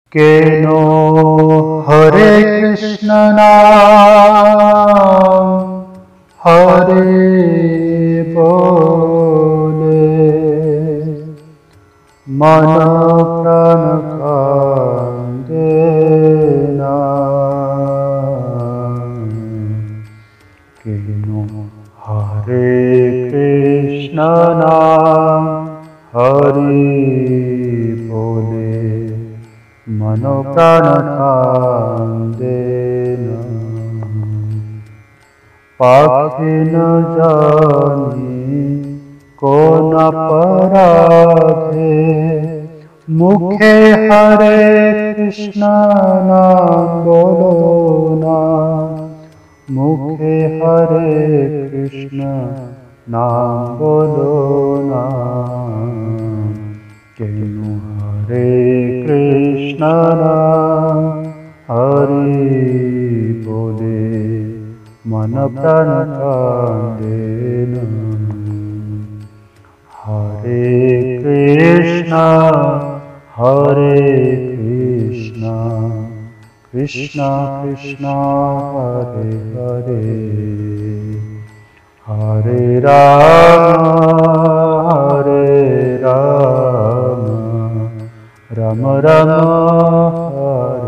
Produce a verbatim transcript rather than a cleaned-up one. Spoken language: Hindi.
केनो हरे कृष्ण नाम हरे बोले मन प्राण कांदेना। केनो हरे कृष्ण नाम हरि बोले मनो प्राण कांदेना। पाखे न जानी को न पराधे मुखे हरे कृष्ण नाम बोलो ना। मुखे हरे कृष्ण नाम बोलो ना। केनु हरे कृष्ण नाम हरि बोले मन प्राण कांदेना। हरे कृष्ण हरे कृष्ण कृष्ण कृष्ण हरे हरे हरे राम हरे राम राम राम हरे